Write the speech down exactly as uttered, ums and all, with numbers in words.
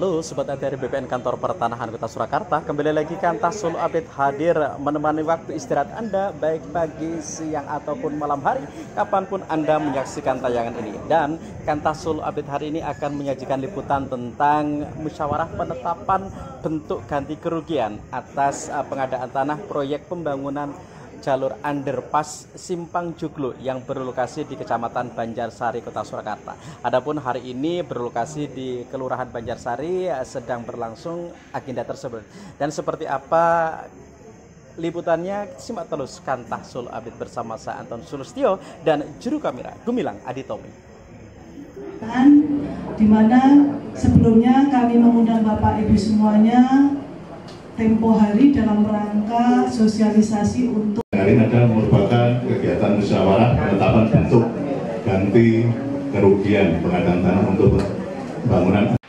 Halo Sobat A T R B P N Kantor Pertanahan Kota Surakarta. Kembali lagi Kantas Solo Update hadir menemani waktu istirahat Anda baik pagi, siang ataupun malam hari, kapanpun Anda menyaksikan tayangan ini. Dan Kantas Solo Update hari ini akan menyajikan liputan tentang musyawarah penetapan bentuk ganti kerugian atas pengadaan tanah proyek pembangunan jalur underpass Simpang Joglo yang berlokasi di Kecamatan Banjarsari, Kota Surakarta. Adapun hari ini berlokasi di Kelurahan Banjarsari sedang berlangsung agenda tersebut. Dan seperti apa liputannya, simak terus Kantas Solo Update bersama saya Anton Sulustyo dan juru kamera Gumilang Aditomi. Di mana sebelumnya kami mengundang Bapak Ibu semuanya tempo hari dalam rangka sosialisasi untuk hari ini adalah merupakan kegiatan musyawarah penetapan bentuk ganti kerugian pengadaan tanah untuk pembangunan